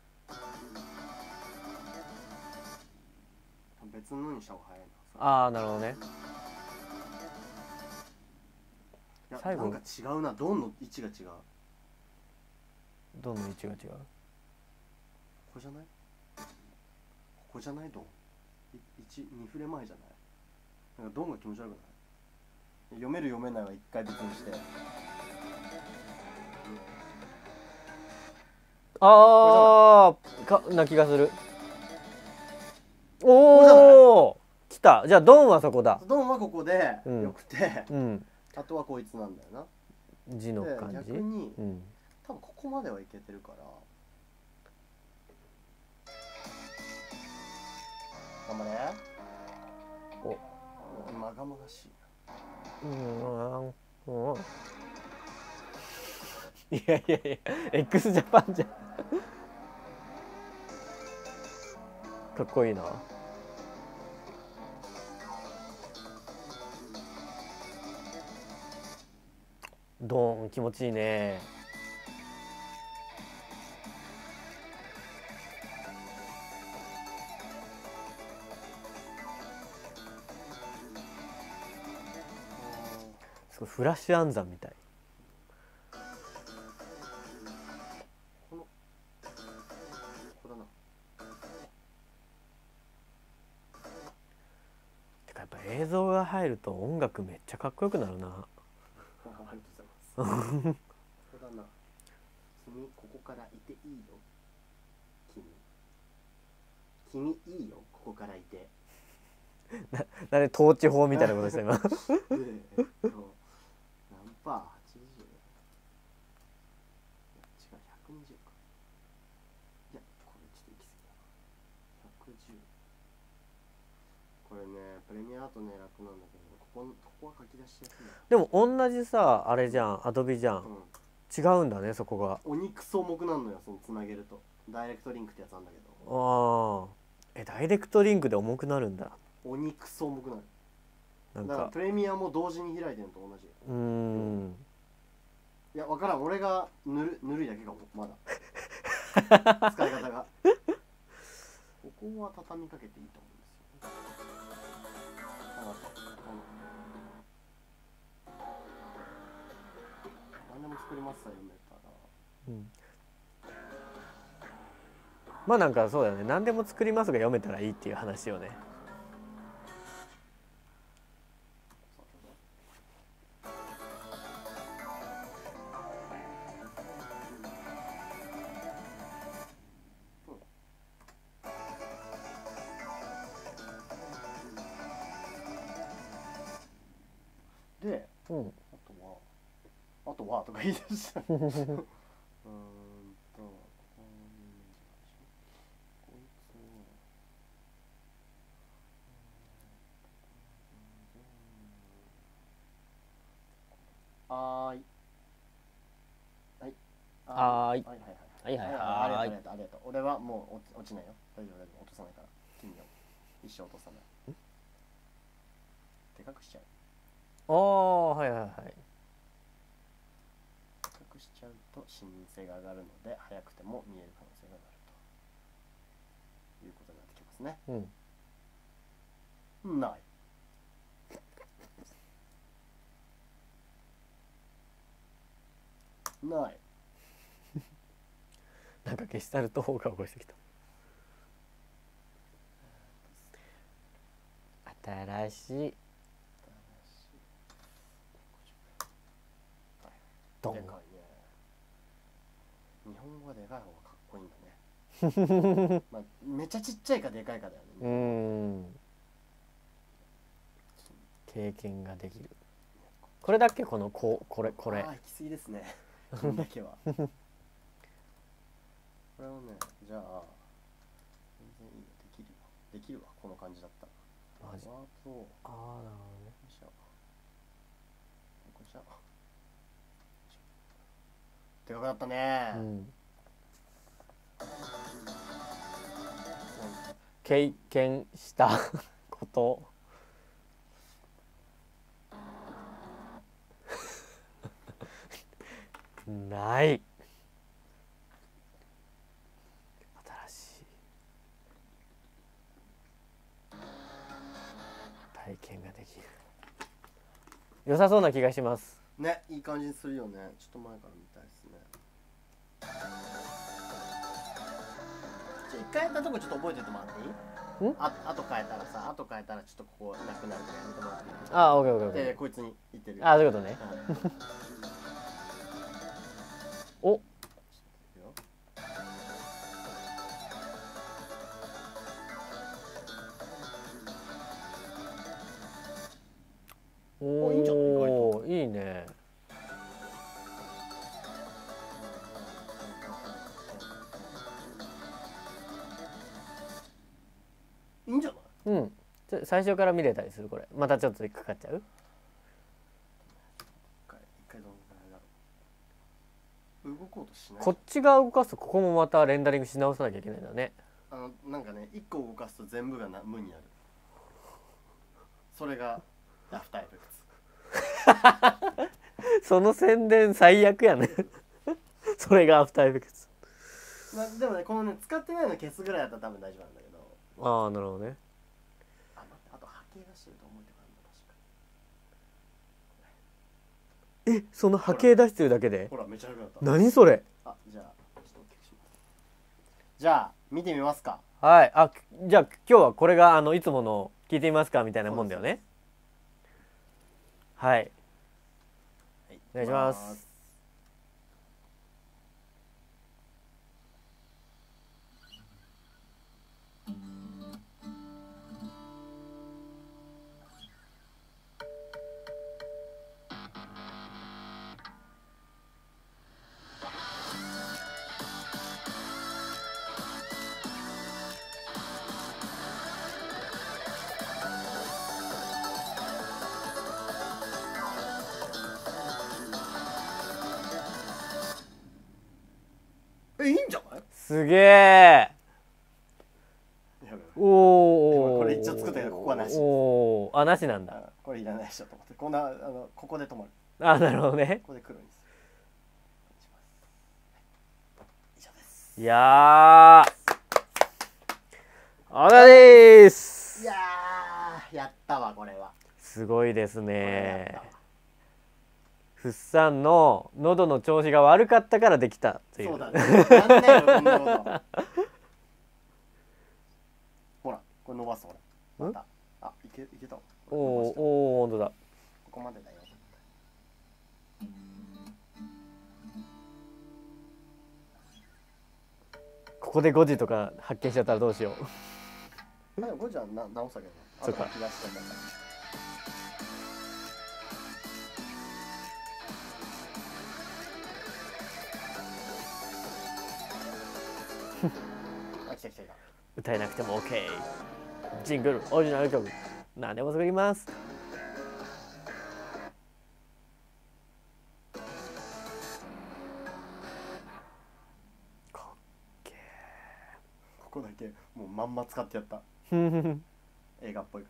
別のにした方が早いな。 ああなるほどね。 いや最後なんか違うな。ドンの位置が違う。 どんどん位置が違う。 ここじゃない？ここじゃないドン。いち、にフレ前じゃない？なんかドンが気持ち悪くない？読める読めないは一回別にして。 ああかな気がする。おお来た。じゃあドンはそこだ。 ドンはここでうんよくて、 うんあとはこいつなんだよな。 字の感じ。 で逆にうん多分ここまではいけてるから。頑張れ。 おまがまがしいうんうんいやいやいや x ジャパンじゃん。かっこいいな。ドーン気持ちいいね。すごいフラッシュ暗算みたい。 このここだな。 てかやっぱ映像が入ると音楽めっちゃかっこよくなるな。 ありがとうございます。ここだな。君ここからいていいよ。君君いいよここからいて。 なんで統治法みたいなことした今。 でえっと何パーはちじゅう。いや違うひゃくにじゅうか。いやこれちょっと行き過ぎだな。ひゃくじゅう。これねプレミアアートね楽なんだけど、ここここは書き出しやすいな。 でも同じさあれじゃんアドビじゃん、 うん、 違うんだねそこが。 お肉素重くなるのよ、そのつなげると。ダイレクトリンクってやつなんだけど。 ああえダイレクトリンクで重くなるんだ。 鬼クソ重くなる。 なんかだからプレミアも同時に開いてるのと同じ。 うーんいや分からん、俺がぬるぬるいだけかもまだ使い方がここは畳みかけていいと思うんですよ。あなた何でも作りますさ読めたら、 うん、まあなんかそうだよね、何でも作りますが読めたらいいっていう話よね。 で、 うん、 あとはあとはとか言い出したうーんとここにこいつをあーいはいあーいはいはいはいはいはいはいありがとうありがとうありがとう。俺はもう落ち落ちないよ。大丈夫大丈夫。落とさないから。君を一生落とさない。でかくしちゃう。 ああはいはいはい。 でかくしちゃうと視認性が上がるので早くても見える可能性が上がるということになってきますね。 うんないないなんかゲシュタルト法が起こしてきた。新しいドンでかいね。日本語がでかい方がかっこいいんだね。まあめちゃちっちゃいかでかいかだようーね。 ん経験ができる。これだっけこのここれこれああ行き過ぎですね。これだけは。これをね、じゃあ全然いいよ、できるよ。できるわ、この感じだったら。 マジワープをああなるほどね。 よいしょよいしょ。でかくなったね。 うん経験したことない新しい体験ができる。良さそうな気がします。 ね、いい感じにするよね。ちょっと前から見たいですね。じゃあ一回やったとこちょっと覚えててもらっていい？ んああと変えたらさ、あと変えたらちょっとここなくなるからやめてもらっていい？ ああオッケーオッケーオッケでこいつに言ってるー。ああそういうことね。 うんおいくよ。 おおいいんじゃない意外おいいね。 いいんじゃない？ うんちょ最初から見れたりする。これまたちょっとかかっちゃう。 一回一回どのくらいだろう。動こうとしない。 こっち側動かすとここもまたレンダリングし直さなきゃいけないんだね。 あのなんかね、一個動かすと全部がな無になる。それがアフターエフェクツ。 その宣伝最悪やねそれがアフターエフェクツ。 まあでもね、このね使ってないの消すぐらいだったら多分大丈夫なんだけど。 ああなるほどね。 あ、待って、あと波形出してると思ってたんだ確かに。 えその波形出してるだけでほらめっちゃ速くなった。 何それ。 あ、じゃあちょっと大きくします。じゃあ見てみますか。 はいあじゃあ今日はこれがあのいつもの聞いてみますかみたいなもんだよね。はいはい、 お願いします。 え、いいんじゃない？ すげえ。 やばいやばい。 おおこれ一一応作ったけどここはなし。 おお、あ、なしなんだ。 あこれいらないでしょと思って、こんなあのここで止まる。 あ、なるほどね。 ここで黒にする。以上です。 いやー、あらでーす。 いやー、やったわこれは。 すごいですこれやっねたわ。 フッサンの喉の調子が悪かったからできたっていう。 そうだね。なんだよこんなこと。ほら、これ伸ばすほら。また。あ、いけいけた。 おおおお、本当だ。 ここまでだよ。 ここでごじとか発見しちゃったらどうしよう。 あ、でもごじはな直すわけだな。 そっかあとは東とかあ、来た来た来た。 歌えなくても OK。ジングルオリジナル曲何でも作ります。 ここだけもうまんま使ってやった。 ふんふんふん。 映画っぽいから。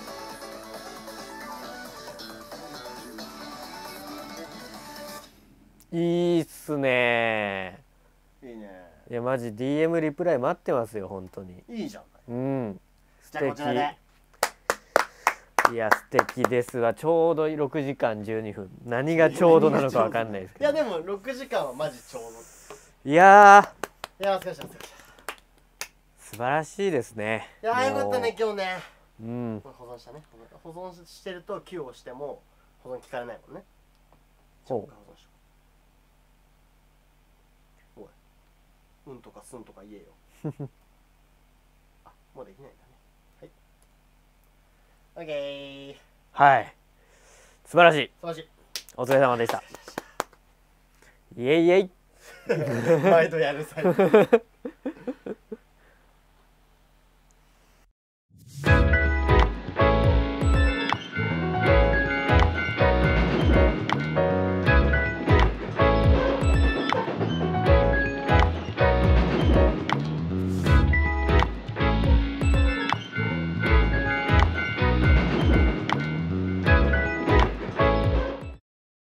いいっすね。 いいね。 いやマジ ディーエム リプライ待ってますよ本当に。 いいじゃん。 うん素じゃあこちらで。 敵。いや素敵ですわ。ちょうどろくじかんじゅうにふん。何がちょうどなのかわかんないですけど。 いやでもろくじかんはマジちょうど。 いやいやお疲れ様でした。 素晴らしいですね。 いやよかったね今日ね。 うん保存したね。保存してると Q を押しても保存聞かれないもんね。 ほう保存しよう。おい、うんとかすんとか言えよ。あ、もうできないんだね。はい。オッケー。 はい素晴らしい。 素晴らしい。 お疲れ様でした。イエイイエイ。 毎度やる際。